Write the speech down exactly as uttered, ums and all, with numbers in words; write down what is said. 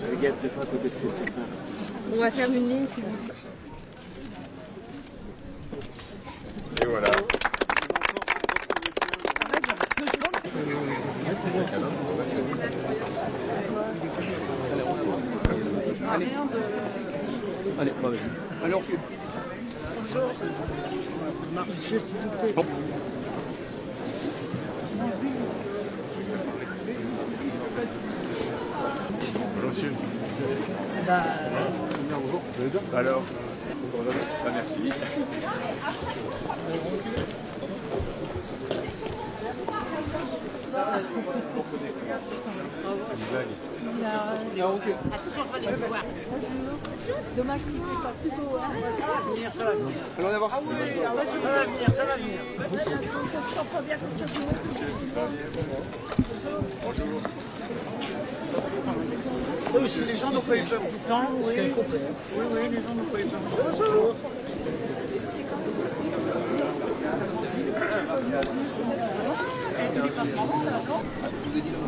On va faire une ligne s'il vous plaît. Et voilà. Allez, allez, bah, vas-y. Allez, on fait. Bonjour. Monsieur, s'il vous plaît. Bon. Bonjour monsieur. Bah, bonjour. Vous allez bien? Alors bah, merci. il y a aucun. Dommage qu'il ne fait pas plutôt. Ça va venir. Allons y voir. Ah oui, ça va venir, ça va venir. Bonjour. Eux aussi, les gens n'ont pas eu peur tout le temps. Oui, oui, oui, les gens n'ont pas eu peur. Bonjour. Je vous ai dit